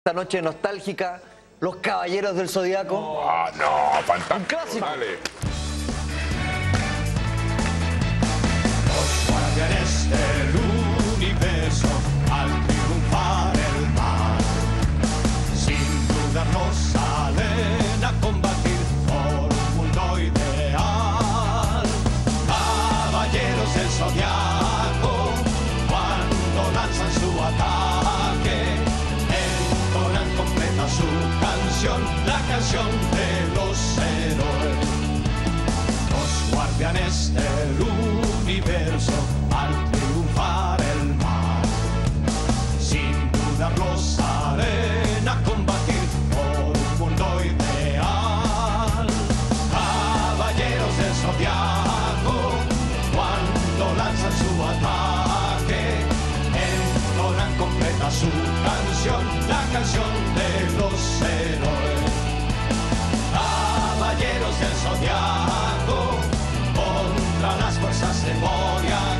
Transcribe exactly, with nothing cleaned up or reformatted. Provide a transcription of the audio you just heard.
Esta noche nostálgica, Los Caballeros del Zodiaco. Ah, no, fantástico. Un clásico. Dale. Los guardianes del universo al triunfar el mal, sin dudar nos salen a combatir por un mundo ideal. Caballeros del Zodiaco, cuando lanzan su ataque, entonan completa su canción, la canción de los héroes. Los guardianes del universo al triunfar el mal, sin dudarlo salen a combatir por un mundo ideal. Caballeros del Zodiaco, cuando lanzan su ataque, entonan completa su canción, la canción de los héroes. Caballeros del Zodiaco, contra las fuerzas demoniadas,